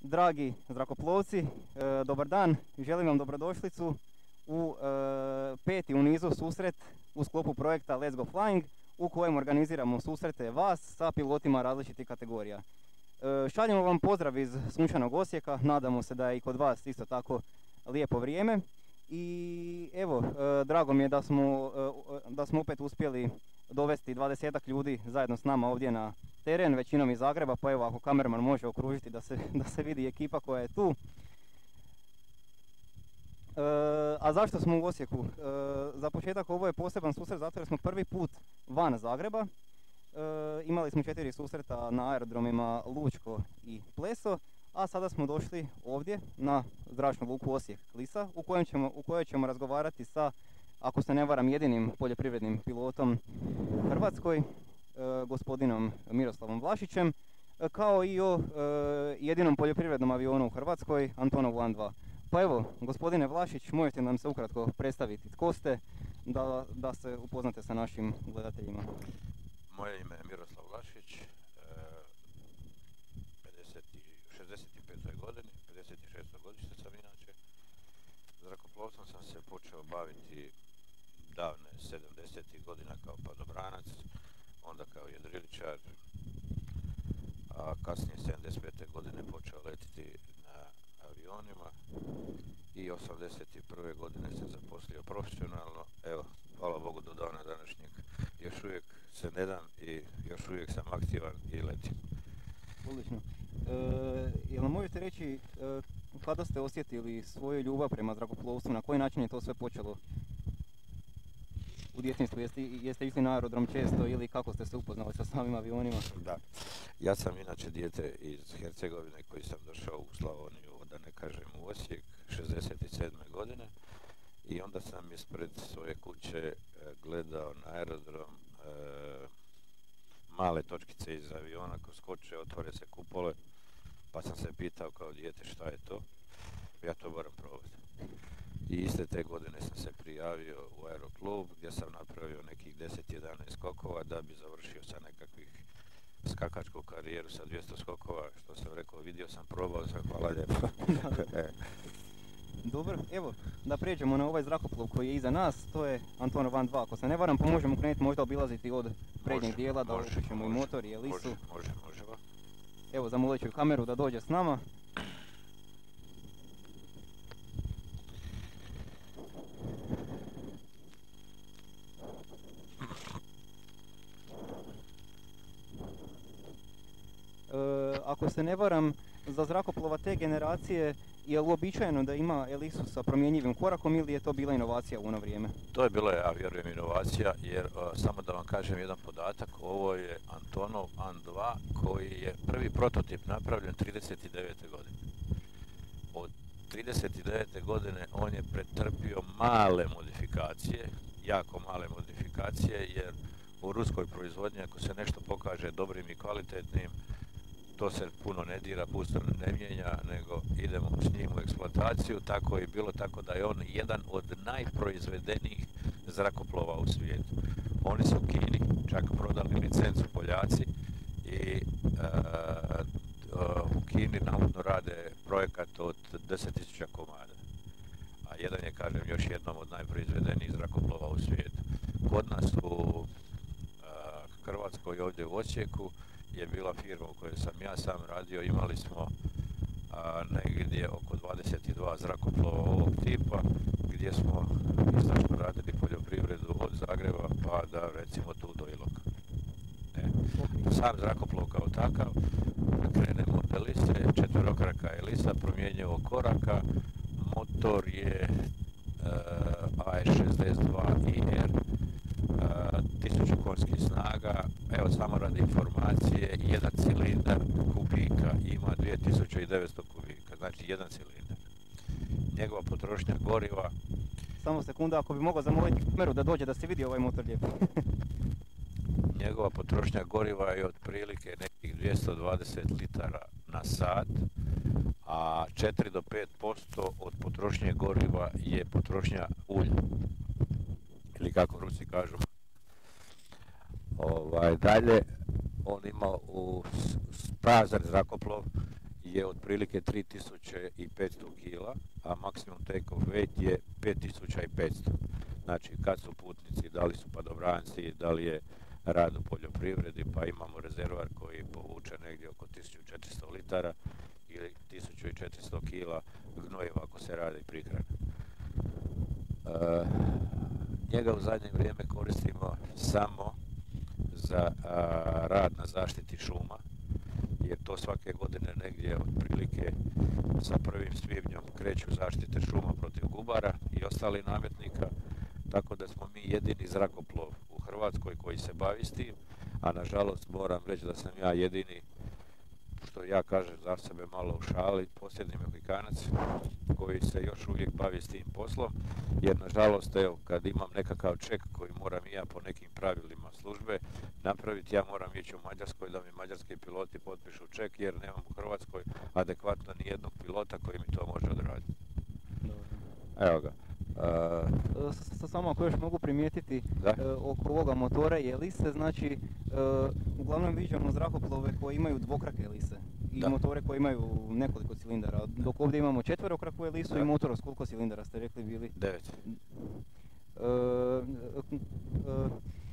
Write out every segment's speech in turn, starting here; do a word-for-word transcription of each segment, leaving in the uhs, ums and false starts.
Dragi zrakoplovci, e, dobar dan, želim vam dobrodošlicu u e, peti u nizu susret u sklopu projekta Let's Go Flying, u kojem organiziramo susrete vas sa pilotima različitih kategorija. E, šaljemo vam pozdrav iz sunčanog Osijeka, nadamo se da je i kod vas isto tako lijepo vrijeme. I evo, e, drago mi je da smo, e, da smo opet uspjeli dovesti dvadesetak ljudi zajedno s nama ovdje na teren, većinom iz Zagreba, pa evo ako kamerman može okružiti da se, da se vidi ekipa koja je tu. E, a zašto smo u Osijeku? E, za početak ovo je poseban susret zato jer smo prvi put van Zagreba. E, imali smo četiri susreta na aerodromima Lučko i Pleso, a sada smo došli ovdje na zračnu luku Osijek Klisa u, kojem ćemo, u kojoj ćemo razgovarati sa, ako se ne varam, jedinim poljoprivrednim pilotom u Hrvatskoj, e, gospodinom Miroslavom Vlašićem, e, kao i o e, jedinom poljoprivrednom avionu u Hrvatskoj, Antonov A N dva. Pa evo, gospodine Vlašić, možete nam se ukratko predstaviti tko ste, da, da se upoznate sa našim gledateljima. Moje ime je Miroslav Vlašić, šezdeset pete godini, pedeset šesto godište sam inače. Zrakoplovstvom sam se počeo baviti davne sedamdesetih godina kao padobranac, onda kao jedriličar, a kasnije sedamdeset pete godine počeo letiti na avionima i osamdeset prve godine se zaposlio profesionalno. Evo, hvala Bogu do dana današnjeg još uvijek se ne dam i još uvijek sam aktivan i letim. Odlično. E, jel nam možete reći e, kada ste osjetili svoju ljubav prema zrakoplovstvu, na koji način je to sve počelo u djetinjstvu? Jeste, jeste išli na aerodrom često ili kako ste se upoznali sa samim avionima? Da, ja sam inače dijete iz Hercegovine koji sam došao u Slavoniju, da ne kažem u Osijek, šezdeset sedme godine i onda sam ispred svoje kuće gledao na aerodrom e, male točkice iz aviona ko skoče, otvore se kupole, pa sam se pitao kao dijete šta je to, ja to moram probati. I iste te godine sam se prijavio u aeroklub gdje sam napravio nekih deset jedanaest skokova da bi završio sa nekakvih skakačku karijeru sa dvjesto skokova, što sam rekao, vidio sam, probao sam, hvala lijepo. Dobro, evo, da prijeđemo na ovaj zrakoplov koji je iza nas, to je Antonov A N dva, ako se ne varam, pa možemo krenuti možda obilaziti od prednjeg dijela, da upišemo i motor i elisu. Može, može, možemo. Evo, zamolit ću kameru da dođe s nama. E, ako se ne varam, za zrakoplova te generacije je li uobičajeno da ima elisu sa promjenjivim korakom ili je to bila inovacija u ono vrijeme? To je bila, ja vjerujem, inovacija jer uh, samo da vam kažem jedan podatak, ovo je Antonov A N dva koji je prvi prototip napravljen trideset devete godine. Od trideset devete godine on je pretrpio male modifikacije, jako male modifikacije, jer u ruskoj proizvodnji ako se nešto pokaže dobrim i kvalitetnim, to se puno ne dira, pusto ne mijenja, nego idemo s njim u eksploataciju. Tako je bilo, tako da je on jedan od najproizvedenijih zrakoplova u svijetu. Oni su u Kini čak prodali licencu Poljaci i uh, uh, u Kini navodno rade projekat od deset tisuća komada. A jedan je, kažem, još jednom od najproizvedenijih zrakoplova u svijetu. Kod nas u uh, Hrvatskoj, ovdje u Osijeku, je bila firma u kojoj sam ja sam radio, imali smo a, negdje oko dvadeset dva zrakoplova ovog tipa, gdje smo izdašno radili poljoprivredu od Zagreba pa da recimo tu do Iloka. E. Sam zrakoplov kao takav, krenemo od elise, četverokraka elisa, promjenjivo koraka, motor je uh, A E šezdeset dva I R, tisuću konjskih snaga, evo samo radi informacije, jedan cilindar kubika ima dvije tisuće devetsto kubika, znači jedan cilindar. Njegova potrošnja goriva... Samo sekunda, ako bi mogao zamoliti kameru da dođe da se vidi ovaj motor lijepo. Njegova potrošnja goriva je otprilike nekih dvjesto dvadeset litara na sat, a četiri do pet posto od potrošnje goriva je potrošnja ulja. Ili kako Rusi kažu. Ovaj, dalje, on ima u prazan zrakoplov je otprilike tri tisuće petsto kila, a maksimum take-off weight je pet tisuća petsto. Znači, kad su putnici, da li su padobranci, da li je rad u poljoprivredi, pa imamo rezervar koji povuče negdje oko tisuću četiristo litara ili tisuću četiristo kila gnojiva ako se radi prihrana. E, njega u zadnje vrijeme koristimo samo za a, rad na zaštiti šuma, jer to svake godine negdje otprilike sa prvim svibnjom kreću zaštite šuma protiv gubara i ostalih nametnika, tako da smo mi jedini zrakoplov u Hrvatskoj koji se bavi s tim, a nažalost moram reći da sam ja jedini, što ja kažem za sebe malo u šali, posljednji Mehikanac koji se još uvijek bavi s tim poslom, jer nažalost evo kad imam nekakav ček koji moram i ja po nekim pravilima službe napraviti, ja moram ići u Mađarskoj da mi mađarski piloti potpišu ček, jer nemam u Hrvatskoj adekvatno ni jednog pilota koji mi to može odraditi. Evo ga. Uh, Samo ako još mogu primijetiti uh, oko ovoga motora i elise, znači uh, uglavnom viđamo zrakoplove koji imaju dvokrake elise i da. Motore koji imaju nekoliko cilindara, dok ovdje imamo četverokraku elisu da. I motor s koliko cilindara ste rekli bili? Devet. Uh, uh, uh,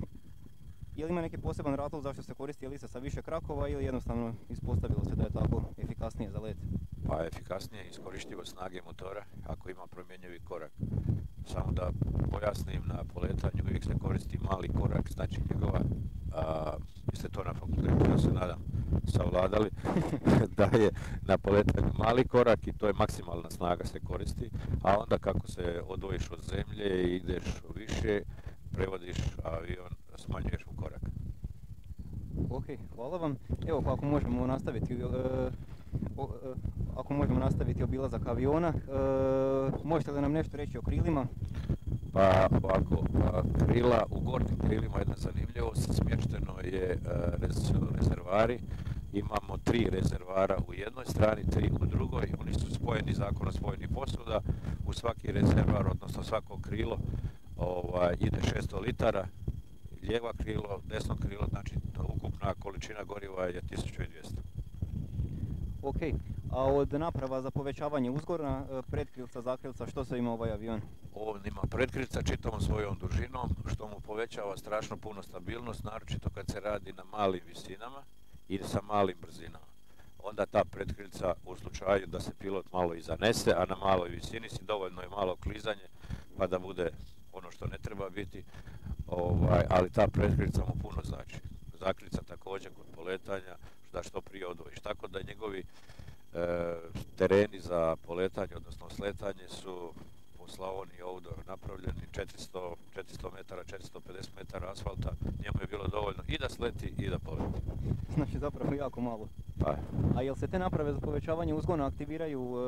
je li ima neki poseban razlog zašto se koristi elisa sa više krakova ili jednostavno ispostavilo se da je tako efikasnije za let? Pa efikasnije iskorištivo snage motora ako ima promjenjivi korak. Samo da pojasnim, na poletanju uvijek se koristi mali korak, znači njegova, a, vi ste to na fakultetu, ja se nadam, savladali, da je na poletanju mali korak i to je maksimalna snaga se koristi, a onda kako se odvojiš od zemlje i ideš više, prevodiš avion, smanjuješ mu korak. Ok, hvala vam. Evo, ako možemo nastaviti, uh, uh, ako možemo nastaviti obilazak aviona, uh, možete li nam nešto reći o krilima? Pa ovako, krila, u gornjim krilima jedna zanimljivost, smješteno je uh, rez, rezervari, imamo tri rezervara u jednoj strani, tri u drugoj, oni su spojeni zakonom spojenih posuda, u svaki rezervar, odnosno svako krilo, ovaj, ide šesto litara, lijeva krilo, desno krilo, znači ukupna količina goriva je tisuću dvjesto. Ok, a od naprava za povećavanje uzgona, pretkrilca, zakrilca, što sve ima ovaj avion? On ima pretkrilca čitavom svojom dužinom, što mu povećava strašno puno stabilnost, naročito kad se radi na malim visinama i sa malim brzinama. Onda ta pretkrilca u slučaju da se pilot malo i zanese, a na maloj visini si dovoljno je malo klizanje pa da bude ono što ne treba biti, ovaj, ali ta pretkrilca mu puno znači. Zakrilca također kod poletanja, da što prije odvojiš. Tako da njegovi e, tereni za poletanje, odnosno sletanje su po Slavoniji ovdje napravljeni četiristo, četiristo metara, četiristo pedeset metara asfalta. Njemu je bilo dovoljno i da sleti i da poleti. Znači zapravo jako malo. Pa. A jel se te naprave za povećavanje uzgona aktiviraju uh,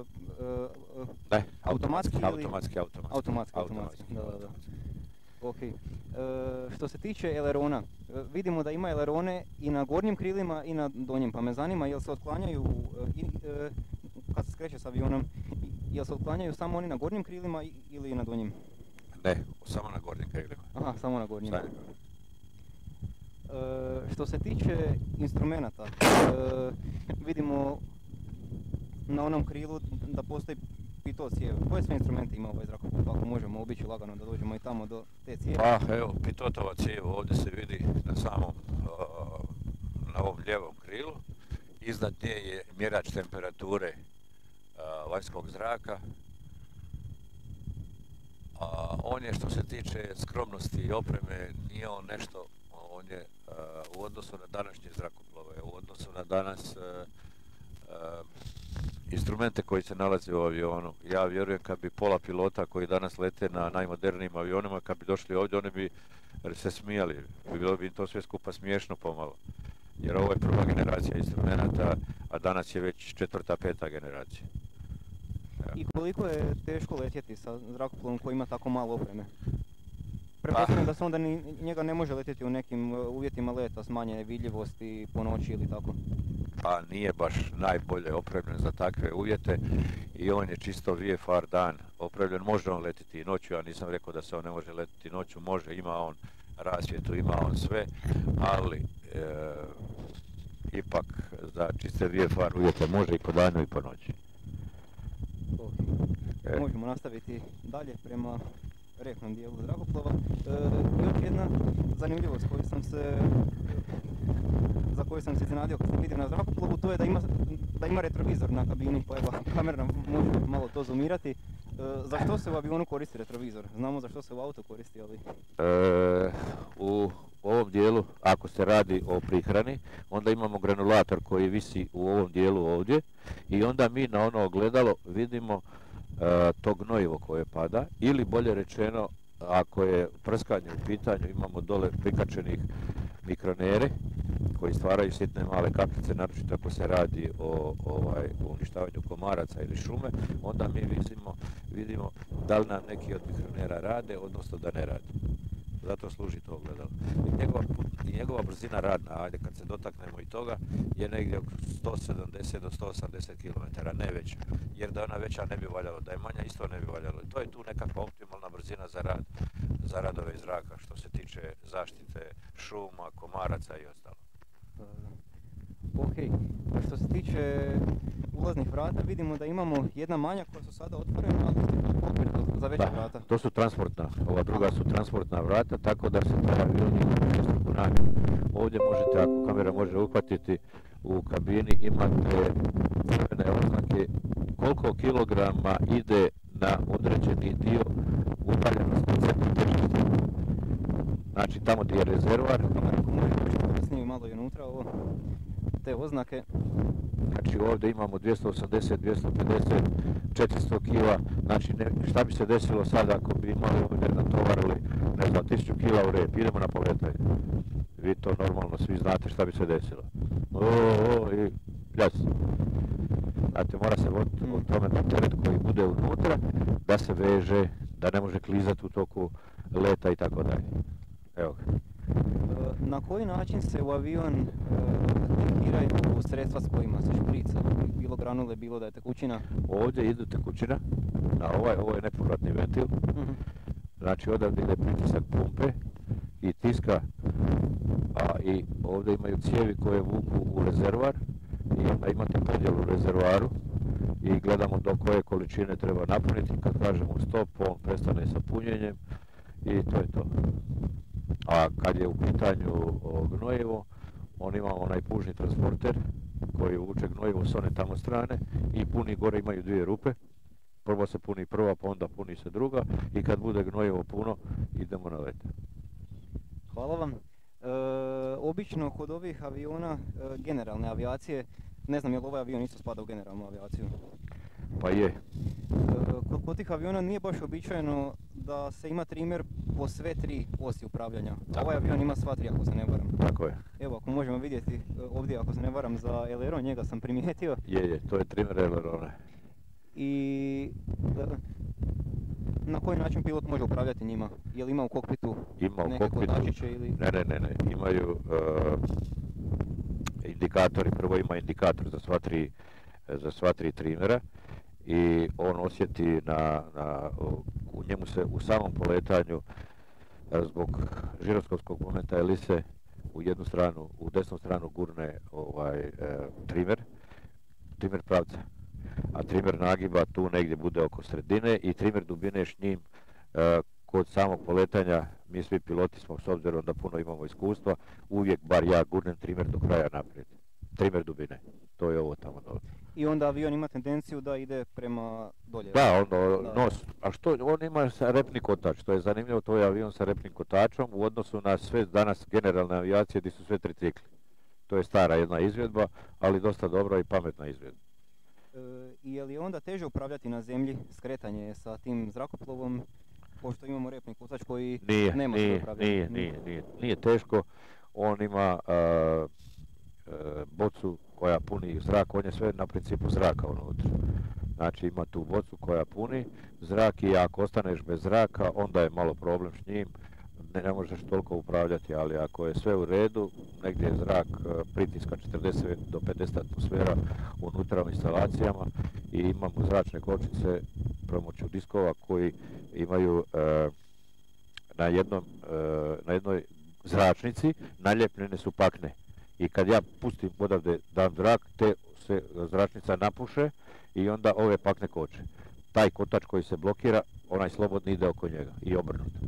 uh, ne, automatski, automatski, ili? Automatski, automatski. Automatski, automatski. Da, da, da. Ok. E, što se tiče elerona, e, vidimo da ima elerone i na gornjim krilima i na donjim, pa me zanima jel se otklanjaju, e, e, kad se skreće s avionom, jel se otklanjaju samo oni na gornjim krilima ili na donjim? Ne, samo na gornjim krilima. Aha, samo na gornjim. E, što se tiče instrumenata, e, vidimo na onom krilu da postoji pitot cijev. Koje sve instrumente ima ovaj zrakoplov, ako možemo obići lagano da dođemo i tamo do te cijeve? Pa evo, pitotova cijev ovdje se vidi na samom, uh, na ovom lijevom krilu. Iznad nje je mjerač temperature uh, vanjskog zraka. Uh, on je, što se tiče skromnosti i opreme, nije on nešto, on je uh, u odnosu na današnje zrakoplove, u odnosu na danas uh, uh, instrumente koji se nalaze u avionu. Ja vjerujem kad bi pola pilota koji danas lete na najmodernijim avionima, kad bi došli ovdje, oni bi se smijali. Bilo bi im to sve skupa smiješno pomalo. Jer ovo je prva generacija instrumenta, a danas je već četvrta, peta generacija. Ja. I koliko je teško letjeti sa zrakoplovom koji ima tako malo opreme? Pretpostavljam da se onda ni, njega ne može letjeti u nekim uvjetima leta, smanjene vidljivosti po noći ili tako. Pa nije baš najbolje opremljen za takve uvjete i on je čisto V F R dan opremljen. Može on letiti i noću, ja nisam rekao da se on ne može letiti noću, može, ima on rasvjetu, ima on sve, ali e, ipak za čisto koristite V F R uvjete, može i po danu i po noći. Okay. E. Možemo nastaviti dalje prema reknom dijelu zrakoplova. E, još jedna zanimljivost koju sam se, za koju sam se iznenadio kad sam vidio na zrakoplovu, to je da ima, da ima retrovizor na kabini, pa evo, kamera može malo to zoomirati. E, za što se u avionu koristi retrovizor? Znamo za što se u auto koristi, ali... E, u ovom dijelu, ako se radi o prihrani, onda imamo granulator koji visi u ovom dijelu ovdje i onda mi na ono ogledalo vidimo e, to gnojivo koje pada, ili bolje rečeno, ako je prskanje u pitanju, imamo dole prikačenih mikronere koji stvaraju sitne male kapljice, naročito ako se radi o ovaj, uništavanju komaraca ili šume, onda mi vidimo, vidimo da li nam neki od mikronera rade, odnosno da ne rade. Zato služi to ogledalo. I njegova, i njegova brzina radna, ajde kad se dotaknemo i toga, je negdje oko sto sedamdeset do sto osamdeset kilometara, ne veća. Jer da ona veća ne bi valjalo, da je manja isto ne bi valjalo. I to je tu nekakva optimalna brzina za rad, za radove iz zraka, što se tiče zaštite šuma, komaraca i ostalo. Uh, ok, što se tiče ulaznih vrata, vidimo da imamo jedna manja koja su sada otvorena, ali ste za veća da, vrata. To su transportna, ova druga su transportna vrata, tako da se taj avion ima višestruku namjenu. Ovdje možete, ako kamera može uhvatiti, u kabini imate crvene oznake koliko kilograma ide na određeni dio udaljenosti od centra težišta. Znači tamo gdje je rezervoar. Ako možemo snimiti malo i unutra ovo, te oznake. Znači ovdje imamo dvjesto osamdeset, dvjesto pedeset, četiristo kila, znači ne, šta bi se desilo sad ako bi imali ovdje natovarili, ne znam, tisuću kila u rep, idemo na poletanje. Vi to normalno svi znate šta bi se desilo. O, o, i pljas. Znate, mora se voditi mm. o tome da teret koji bude unutra, da se veže, da ne može klizati u toku leta i tako dalje. Evo ga. Na koji način se u avion tretiraju uh, sredstva s kojima se šprica? Bilo granule, bilo da je tekućina? Ovdje ide tekućina, na ovaj, ovo je nepovratni ventil. Uh-huh. Znači odavdje ide pritisak pumpe i tiska, a i ovdje imaju cijevi koje vuku u rezervoar i onda imate podjelu u rezervoaru i gledamo do koje količine treba napuniti. Kad kažemo stop, on prestane sa punjenjem i to je to. A kad je u pitanju gnojivo, on ima onaj pužni transporter koji vuče gnojivo s one tamo strane i puni gore, imaju dvije rupe. Prvo se puni prva, pa onda puni se druga i kad bude gnojivo puno, idemo na let. Hvala vam. E, obično kod ovih aviona, e, generalne avijacije, ne znam je li ovaj avion isto spada u generalnu avijaciju? Pa je. Kod, kod tih aviona nije baš običajno da se ima trimer po sve tri osi upravljanja. Tako ovaj avion ima sva tri, ako se ne varam. Tako je. Evo, ako možemo vidjeti ovdje, ako se ne varam, za eleron, njega sam primijetio. Je, je, to je trimer elerona. I na koji način pilot može upravljati njima? Je li ima u kokpitu ima u neke kokpitu. kotačiće ili... Ne, ne, ne, ne. Imaju uh, indikatori. Prvo ima indikator za sva tri, za sva tri trimera. I on osjeti na, na, u njemu se u samom poletanju zbog žiroskopskog momenta elise u jednu stranu, u desnu stranu gurne ovaj e, trimer, trimer pravca, a trimer nagiba tu negdje bude oko sredine i trimer dubine s njim e, kod samog poletanja, mi svi piloti smo s obzirom da puno imamo iskustva, uvijek bar ja gurnem trimer do kraja naprijed, trimer dubine, to je ovo tamo dole. I onda avion ima tendenciju da ide prema dolje. Da, ono, da. nos. A što, on ima repni kotač, to je zanimljivo, to je avion sa repnim kotačom u odnosu na sve danas generalne avijacije gdje su sve tri cikli. To je stara jedna izvedba, ali dosta dobra i pametna izvedba. E, je li onda teže upravljati na zemlji skretanje sa tim zrakoplovom, pošto imamo repni kotač koji nije, nema nije, upravljanje? Nije, nije, nije, nije teško. On ima uh, uh, bocu koja puni zrak, on je sve na principu zraka unutra. Znači ima tu bocu koja puni zrak i ako ostaneš bez zraka, onda je malo problem s njim, ne, ne možeš toliko upravljati, ali ako je sve u redu, negdje je zrak pritiska četrdeset do pedeset atmosfera unutra u instalacijama i imamo zračne kočice pomoću diskova koji imaju e, na, jednom, e, na jednoj zračnici naljepljene su pakne. I kad ja pustim odavde dam zrak, te se zračnica napuše i onda ove pak ne koče. Taj kotač koji se blokira, onaj slobodni ide oko njega i obrnuto.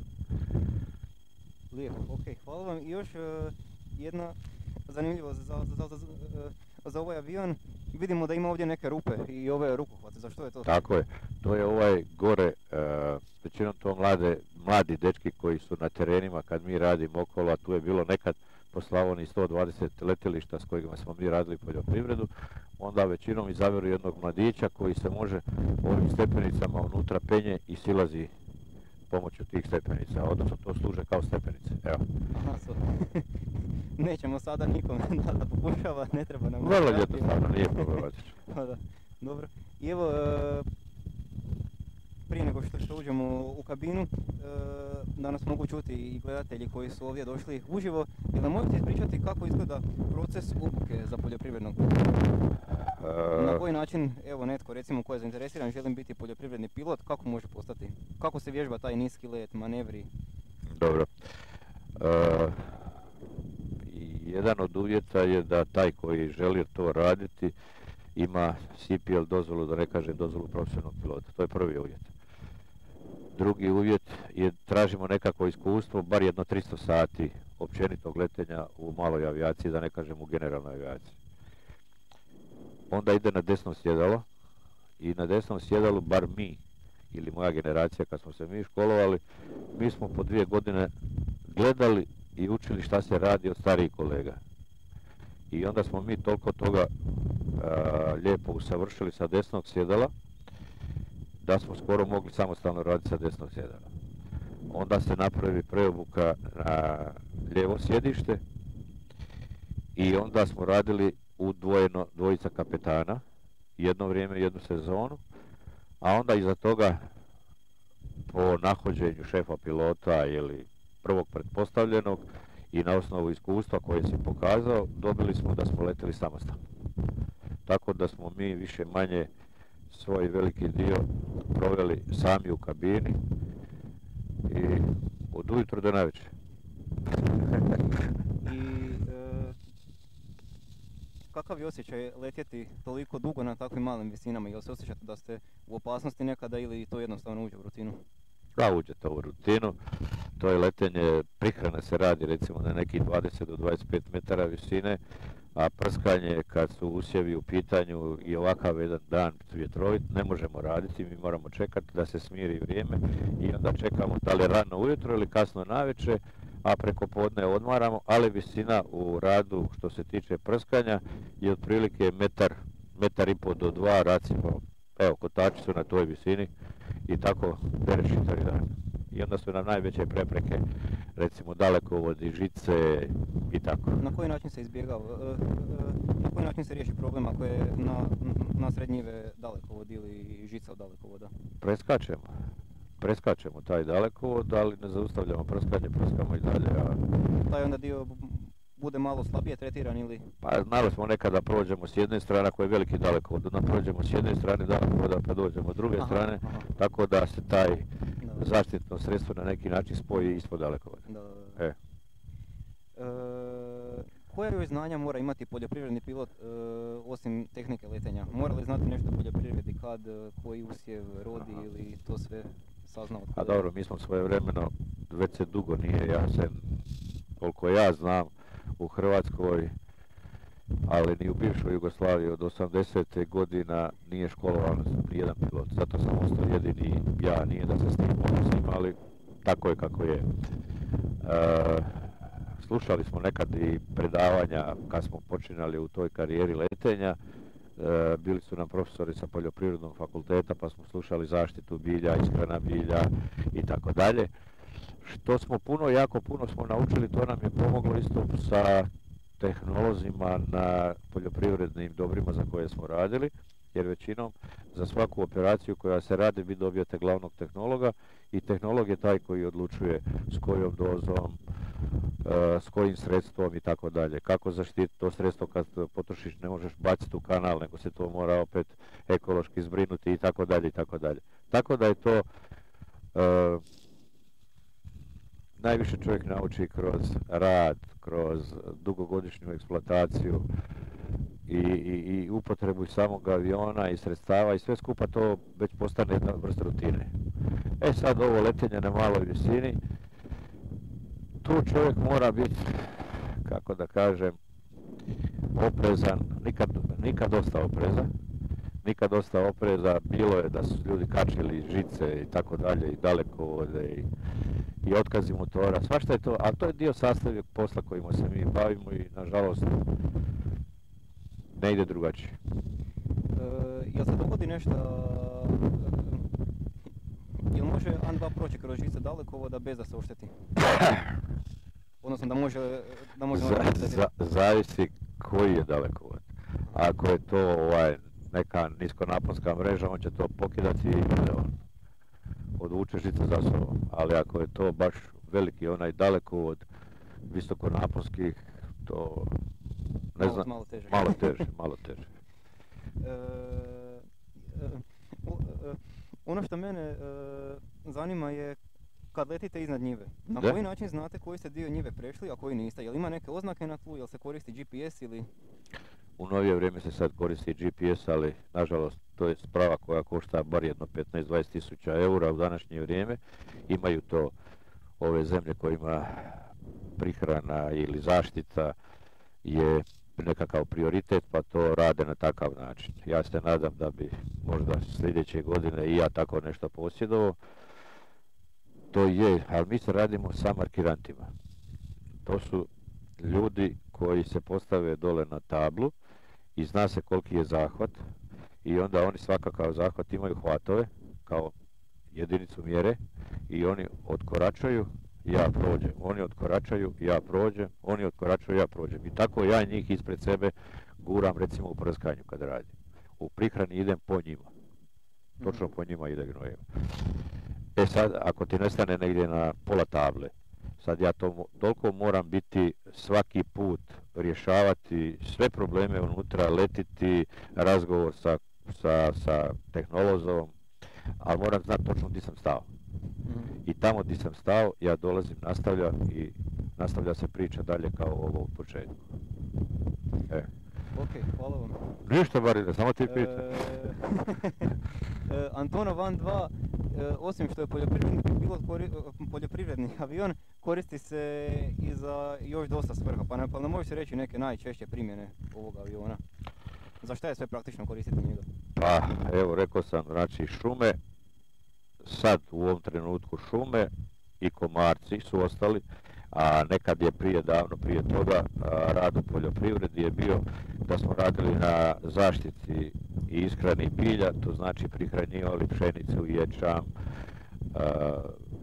Lijepo, ok, hvala vam. I još uh, jedna zanimljivost za, za, za, za, za ovaj avion. Vidimo da ima ovdje neke rupe i ove rukohvate. Zašto je to? Tako je. To je ovaj gore, uh, većinom to mlade, mladi dečki koji su na terenima kad mi radimo okolo, a tu je bilo nekad po Slavoniji sto dvadeset letjelišta s kojima smo mi radili poljoprivredu, onda većinom izaberu jednog mladića koji se može ovim stepenicama unutra penje i silazi pomoću tih stepenica, odnosno to služe kao stepenice. Evo. Aha, so. Nećemo sada nikome da, da pokušava, ne treba nam... Vrlo jednostavno, nije problematično. Pa da, dobro. I evo, e, prije nego što, što uđemo u kabinu, e, danas mogu čuti i gledatelji koji su ovdje došli uživo. Jel nam možete ispričati kako izgleda proces obuke za poljoprivrednog? Uh, Na koji način, evo netko recimo ko je zainteresiran, želim biti poljoprivredni pilot, kako može postati? Kako se vježba taj niski let, manevri? Dobro. Uh, jedan od uvjeta je da taj koji želi to raditi ima C P L dozvolu, da ne kažem dozvolu profesionalnog pilota. To je prvi uvjet. Drugi uvjet je tražimo nekako iskustvo, bar jedno tristo sati općenitog letenja u maloj avijaciji, da ne kažem u generalnoj avijaciji. Onda ide na desno sjedalo i na desnom sjedalu bar mi, ili moja generacija kad smo se mi školovali, mi smo po dvije godine gledali i učili šta se radi od starijih kolega. I onda smo mi toliko toga a, lijepo usavršili sa desnog sjedala, da smo skoro mogli samostalno raditi sa desnog sjedala. Onda se napravi preobuka na lijevo sjedište i onda smo radili udvojeno dvojica kapetana, jedno vrijeme, jednu sezonu, a onda iza toga po nahođenju šefa pilota ili prvog pretpostavljenog i na osnovu iskustva koje si pokazao, dobili smo da smo letjeli samostalno. Tako da smo mi više manje svoj veliki dio proveli sami u kabini i od ujutro do navečer. I e, kakav je osjećaj letjeti toliko dugo na takvim malim visinama? Jel se osjećate da ste u opasnosti nekada ili to jednostavno uđe u rutinu? Da, uđe to u rutinu. To je letenje, prihrana se radi recimo na nekih dvadeset do dvadeset pet metara visine, a prskanje kad su usjevi u pitanju i ovakav jedan dan vjetrovit ne možemo raditi, mi moramo čekati da se smiri vrijeme i onda čekamo da li rano ujutro ili kasno navečer, a preko podne odmaramo, ali visina u radu što se tiče prskanja je otprilike metar, metar i pol do dva, recimo, evo kotači su na toj visini i tako bereš čitavi dan. I onda su nam najveće prepreke, recimo dalekovodi, žice i tako. Na koji način se izbjegava, na koji način se riješi problem ako je na, na srednjive dalekovod ili žica od dalekovoda? Preskačemo. Preskačemo taj dalekovod, ali ne zaustavljamo prskanje, prskamo i dalje. A... Taj onda dio bude malo slabije tretiran ili? Pa znali smo nekada prođemo s jedne strane, ako je veliki dalekovod, onda prođemo s jedne strane dalekovoda pa dođemo s druge aha, strane, aha. Tako da se taj da. zaštitno sredstvo na neki način spoji ispod dalekovoda. Da, da, da. E. E, koja još znanja mora imati poljoprivredni pilot e, osim tehnike letenja? Mora li znati nešto o poljoprivredi, kad, koji usjev rodi aha. ili to sve saznao? A dobro, mi smo svojevremeno, već se dugo nije jasen, koliko ja znam, u Hrvatskoj, ali ni u bivšoj Jugoslaviji od osamdesete godina nije školovan nijedan pilot. Zato sam ostao jedini ja, nije da se s tim ponosim, ali tako je kako je. E, slušali smo nekad i predavanja kad smo počinali u toj karijeri letenja. E, bili su nam profesori sa poljoprivrednog fakulteta pa smo slušali zaštitu bilja, ishrana bilja i tako dalje. Što smo puno, jako puno smo naučili, to nam je pomoglo isto sa tehnolozima na poljoprivrednim dobrima za koje smo radili, jer većinom za svaku operaciju koja se radi vi dobijete glavnog tehnologa i tehnolog je taj koji odlučuje s kojom dozom, e, s kojim sredstvom i tako dalje. Kako zaštiti to sredstvo kad potrošiš, ne možeš baciti u kanal, nego se to mora opet ekološki zbrinuti i tako dalje i tako dalje. Tako da je to e, najviše čovjek nauči kroz rad, kroz kroz dugogodišnju eksploataciju i, i, i upotrebu samog aviona i sredstava i sve skupa to već postane jedna vrsta rutine. E sad ovo letenje na maloj visini, tu čovjek mora biti, kako da kažem, oprezan, nikad, nikad dosta opreza, nikad dosta opreza, bilo je da su ljudi kačili žice i tako dalje i dalekovode i, i otkazi motora, svašta je to, a to je dio sastavljeg posla kojima se mi bavimo i nažalost ne ide drugačije. E, jel se dogodi nešto, e, jel može A N dva proći kroz žice dalekovoda bez da se ošteti? Odnosno da može... Da može za, za, zavisi koji je dalekovod. Ako je to ovaj, neka niskonaponska mreža, on će to pokidati i ide on. Odvuče žice za sobom. Ali ako je to baš veliki onaj dalekovod visokonaponskih, to ne malo, znam, malo teže. Malo teže, malo teže. e, e, u, e, ono što mene e, zanima je kad letite iznad njive. Na Da. koji način znate koji ste dio njive prešli, a koji niste? Jel ima neke oznake na tlu, jel se koristi G P S ili... U novije vrijeme se sad koristi G P S, ali nažalost to je sprava koja košta bar jedno petnaest do dvadeset tisuća eura u današnje vrijeme. Imaju to ove zemlje kojima prihrana ili zaštita je nekakav prioritet, pa to rade na takav način. Ja se nadam da bi možda sljedeće godine i ja tako nešto posjedovao. To je, ali mi se radimo sa markirantima. To su ljudi koji se postave dole na tablu i zna se koliki je zahvat i onda oni svakakav zahvat imaju hvatove kao jedinicu mjere i oni otkoračaju, ja prođem. Oni otkoračaju, ja prođem, oni otkoračaju, ja prođem. I tako ja njih ispred sebe guram recimo u prskanju kad radim. U prihrani idem po njima. Točno po njima ide gnojivo. E sad, ako ti nestane negdje na pola table, sad ja to toliko moram biti svaki put, rješavati sve probleme unutra, letiti, razgovor sa, sa, sa tehnolozom, ali moram znati točno gdje sam stao. I tamo gdje sam stao, ja dolazim, nastavljam i nastavlja se priča dalje kao ovo u početku. E. Ok, hvala vam. Ništa Marine, samo ti pitam. E, e, Antonov A N dva, e, osim što je poljoprivredni pilot, kori, poljoprivredni avion, koristi se i za još dosta svrha, pa ne, pa ne možeš reći neke najčešće primjene ovog aviona. Za šta je sve praktično koristiti njega? Pa, evo, rekao sam, znači šume, sad u ovom trenutku šume i komarci su ostali, a nekad je prije, davno prije toga, a, rad u poljoprivredi je bio da smo radili na zaštiti i ishrani bilja, to znači prihranjivali pšenicu, ječam, a,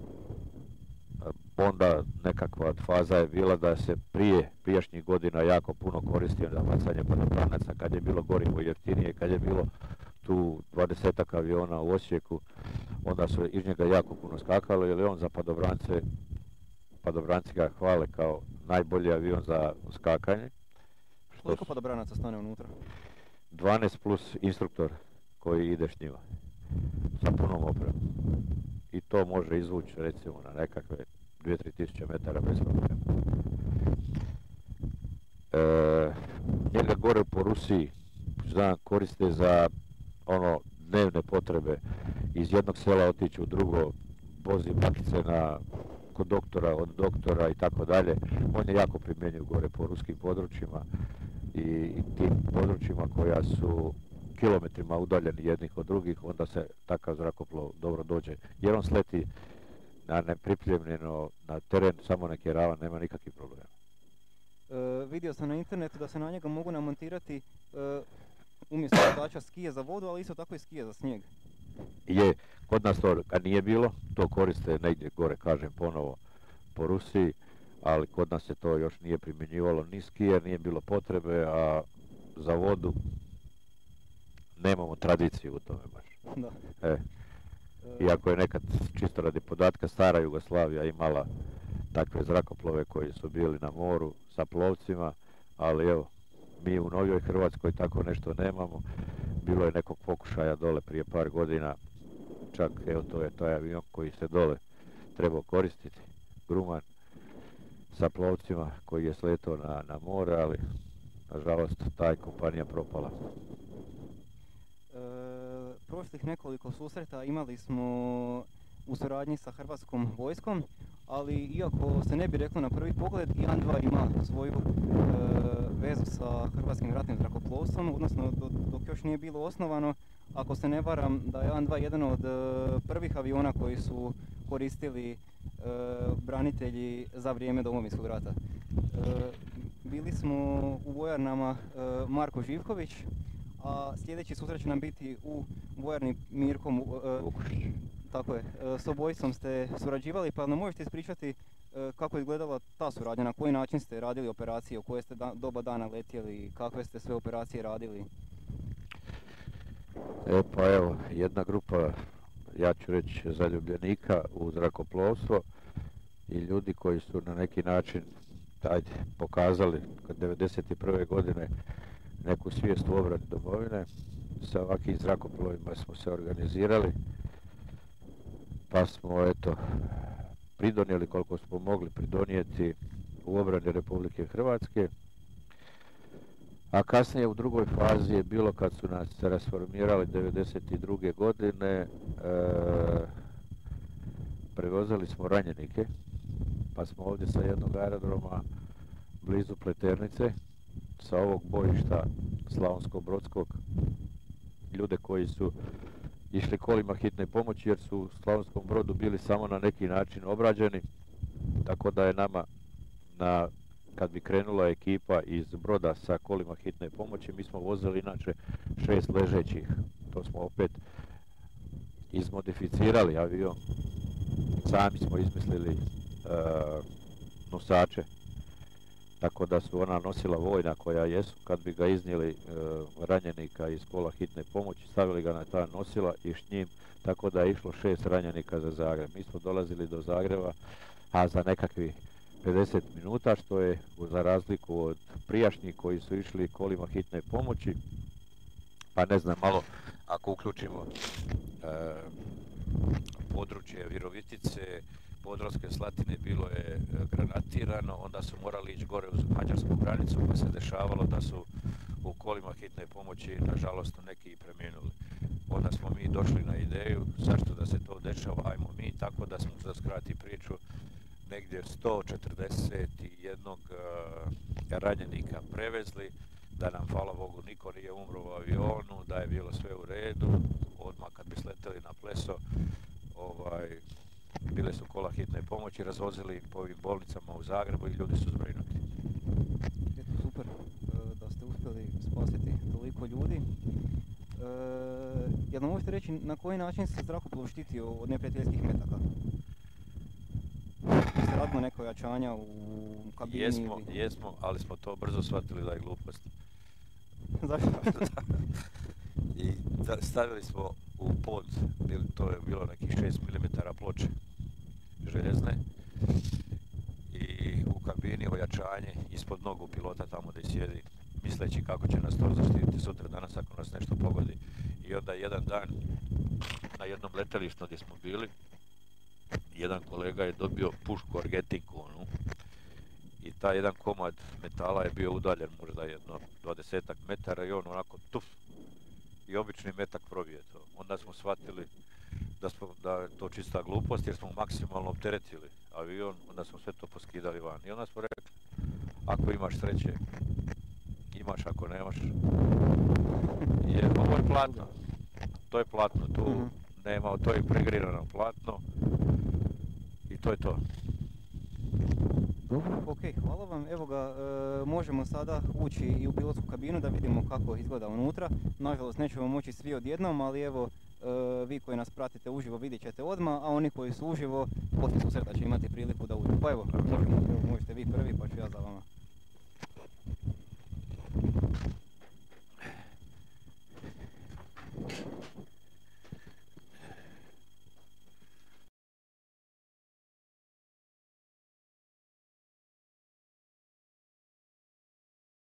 onda nekakva faza je bila da se prije prijašnjih godina jako puno koristio za bacanje padobranaca, kad je bilo gorivo jeftinije, kad je bilo tu dvadesetak aviona u Osijeku, onda su iz njega jako puno skakalo, jer je on za padobrance, padobranci ga hvale kao najbolji avion za skakanje. Koliko padobranaca stane unutra? dvanaest plus instruktor koji ide s njima, sa punom opremom. I to može izvući recimo na nekakve dvije do tri tisuće metara bez problema. E, njega gore po Rusiji, znam, koriste za ono dnevne potrebe, iz jednog sela otići u drugo, vozi bakice na, kod doktora, od doktora i tako dalje. On je jako primjenjiv gore po ruskim područjima i, i tim područjima koja su kilometrima udaljeni jednih od drugih, onda se takav zrakoplov dobro dođe. Jer on sleti na nepripremljeno na teren, samo neki ravan, nema nikakvih problema. E, vidio sam na internetu da se na njega mogu namontirati e, umjesto letača skije za vodu, ali isto tako i skije za snijeg. Je, kod nas to kad nije bilo, to koriste negdje gore, kažem ponovo, po Rusiji, ali kod nas se to još nije primjenjivalo ni skije, nije bilo potrebe, a za vodu nemamo tradiciju u tome baš. Da. E. Iako je nekad, čisto radi podatka, stara Jugoslavija imala takve zrakoplove koji su bili na moru sa plovcima, ali evo, mi u novijoj Hrvatskoj tako nešto nemamo. Bilo je nekog pokušaja dole prije par godina, čak evo to je taj avion koji se dole trebao koristiti, Grumman, sa plovcima koji je sletao na, na more, ali nažalost ta je kompanija propala. E, prošlih nekoliko susreta imali smo u suradnji sa Hrvatskom vojskom, ali iako se ne bi reklo na prvi pogled, I A N dva ima svoju e, vezu sa Hrvatskim ratnim zrakoplovstvom, odnosno do, dok još nije bilo osnovano, ako se ne varam da je I A N dva jedan od e, prvih aviona koji su koristili e, branitelji za vrijeme Domovinskog rata. E, bili smo u vojarnama e, Marko Živković, a sljedeći susret će nam biti u vojarni Mirko e, tako je, e, s obojicom ste surađivali, pa nam možete ispričati e, kako je izgledala ta suradnja, na koji način ste radili operacije, u koje ste da, doba dana letjeli, kakve ste sve operacije radili? E pa evo, jedna grupa, ja ću reći, zaljubljenika u zrakoplovstvo i ljudi koji su na neki način ajde, pokazali kod devedeset prve godine neku svijest u obrani domovine. Sa ovakvim zrakoplovima smo se organizirali, pa smo eto pridonijeli koliko smo mogli pridonijeti u obrani Republike Hrvatske. A kasnije u drugoj fazi je bilo kad su nas rasformirali devedeset druge godine, e, prevozili smo ranjenike, pa smo ovdje sa jednog aerodroma blizu Pleternice, sa ovog bojišta Slavonsko-Brodskog, ljude koji su išli kolima hitne pomoći jer su u Slavonskom Brodu bili samo na neki način obrađeni, tako da je nama, na, kad bi krenula ekipa iz Broda sa kolima hitne pomoći, mi smo vozili inače šest ležećih. To smo opet izmodificirali avion, sami smo izmislili uh, nosače, tako da su ona nosila vojna koja jesu, kad bi ga iznijeli e, ranjenika iz kola hitne pomoći, stavili ga na ta nosila i s njim, tako da je išlo šest ranjenika za Zagreb. Mi smo dolazili do Zagreba, a za nekakvih pedeset minuta, što je za razliku od prijašnjih koji su išli kolima hitne pomoći, pa ne znam, malo ako uključimo e, područje Virovitice, Podravske Slatine, bilo je granatirano, onda su morali ići gore uz mađarsku granicu, pa se dešavalo da su u kolima hitne pomoći, nažalost, neki i preminuli. Onda smo mi došli na ideju zašto da se to dešava, ajmo mi, tako da smo, za skrati priču, negdje sto četrdeset jedan uh, ranjenika prevezli, da nam, hvala Bogu, niko nije umro u avionu, da je bilo sve u redu. Odmah kad bi sleteli na Pleso, ovaj, bile su kola hitne pomoći, razvozili po ovim bolnicama u Zagrebu i ljudi su zbrinuti. Eto, super da ste uspjeli spasiti toliko ljudi. E, jel nam možete reći na koji način se zrakoplov štitio od neprijateljskih metaka? Ste radili neke ojačanja u kabini? Jesmo, ili... jesmo, ali smo to brzo shvatili da je glupost. Zašto? I stavili smo u pod, to je bilo nekih šest milimetara ploče željezne i u kabini ojačanje ispod nogu pilota tamo gdje sjedi, misleći kako će nas to zaštititi sutra danas ako nas nešto pogodi. I onda jedan dan na jednom letelištu gdje smo bili, jedan kolega je dobio pušku argetinku onu, i taj jedan komad metala je bio udaljen možda jedno dvadesetak metara i on onako tuf, i obični metak probije to. Onda smo shvatili da, smo, da je to čista glupost jer smo maksimalno opteretili avion, onda smo sve to poskidali van. I onda smo rekli, ako imaš sreće, imaš, ako nemaš. Jer ovo je platno. To je platno, tu mm-hmm. nema, to je pregrirano platno i to je to. Dobro, ok, hvala vam. Evo ga, e, možemo sada ući i u pilotsku kabinu da vidimo kako izgleda unutra. Nažalost, nećemo moći svi odjednom, ali evo, e, vi koji nas pratite uživo vidjet ćete odmah, a oni koji su uživo, poslije susreta će imati priliku da uđu. Pa evo, možemo, evo, možete vi prvi, pa ću ja za vama.